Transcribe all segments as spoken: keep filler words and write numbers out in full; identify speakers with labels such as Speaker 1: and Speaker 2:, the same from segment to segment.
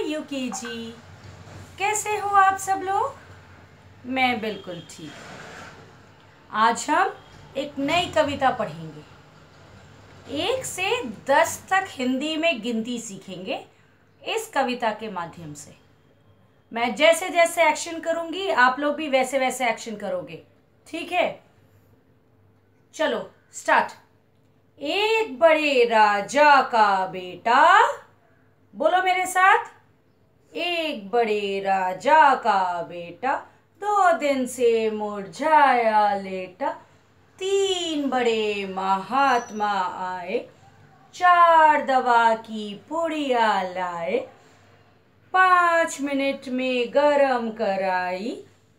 Speaker 1: UKG. कैसे हो आप सब लोग? मैं बिल्कुल ठीक। आज हम एक नई कविता पढ़ेंगे। एक से दस तक हिंदी में गिनती सीखेंगे इस कविता के माध्यम से। मैं जैसे जैसे एक्शन करूंगी आप लोग भी वैसे वैसे एक्शन करोगे, ठीक है? चलो स्टार्ट। एक बड़े राजा का बेटा, बोलो मेरे साथ। एक बड़े राजा का बेटा दो दिन से मुरझाया लेटा। तीन बड़े महात्मा आए, चार दवा की पुड़िया लाए। पाँच मिनट में गरम कराई,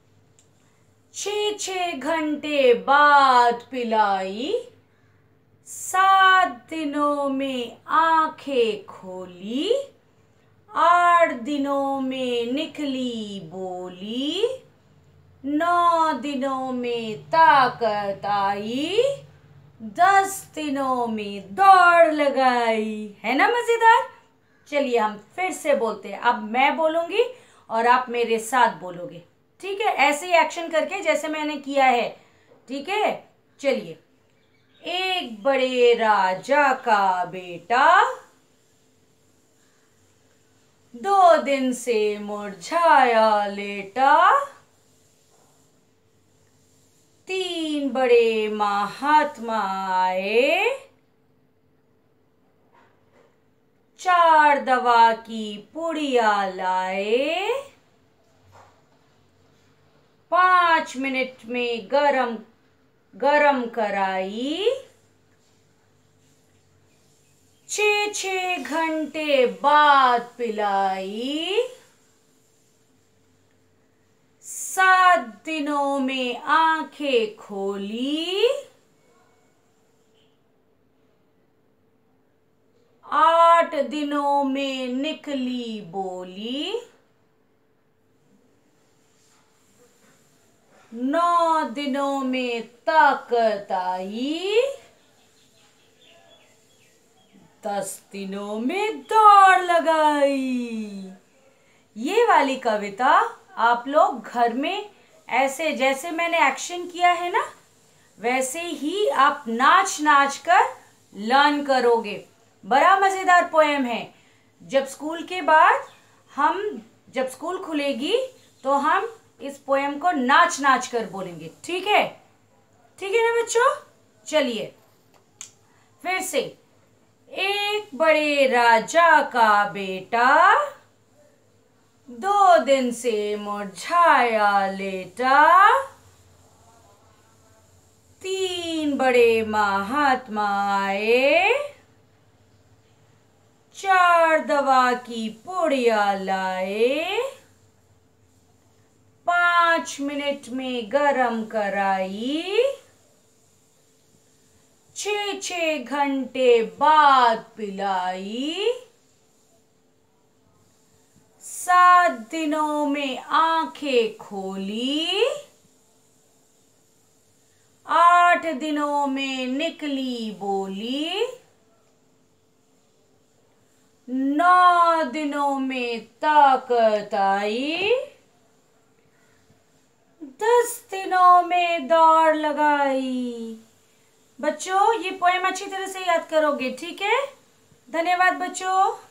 Speaker 1: छः छः घंटे बाद पिलाई। सात दिनों में आंखें खोली, आठ दिनों में निकली बोली। नौ दिनों में ताकत आई, दस दिनों में दौड़ लगाई। है ना मजेदार? चलिए हम फिर से बोलते हैं। अब मैं बोलूंगी और आप मेरे साथ बोलोगे, ठीक है? ऐसे ही एक्शन करके जैसे मैंने किया है, ठीक है? चलिए। एक बड़े राजा का बेटा दो दिन से मुरझाया लेटा। तीन बड़े महात्मा आए, चार दवा की पुड़िया लाए। पाँच मिनट में गरम गरम कराई, छः छः घंटे बाद पिलाई। सात दिनों में आंखें खोली, आठ दिनों में निकली बोली। नौ दिनों में ताकत आई, दस दिनों में दौड़ लगाई। ये वाली कविता आप लोग घर में ऐसे जैसे मैंने एक्शन किया है ना, वैसे ही आप नाच नाच कर लर्न करोगे। बड़ा मजेदार पोएम है। जब स्कूल के बाद हम जब स्कूल खुलेगी तो हम इस पोएम को नाच नाच कर बोलेंगे, ठीक है? ठीक है ना बच्चों? चलिए फिर से। एक बड़े राजा का बेटा दो दिन से मुरझाया लेटा। तीन बड़े महात्मा आए, चार दवा की पुड़िया लाए। पाँच मिनट में गरम कराई, छः छः घंटे बाद पिलाई। सात दिनों में आंखें खोली, आठ दिनों में निकली बोली। नौ दिनों में ताकत आई, दस दिनों में दौड़ लगाई। बच्चों ये पोएम अच्छी तरह से याद करोगे, ठीक है? धन्यवाद बच्चों।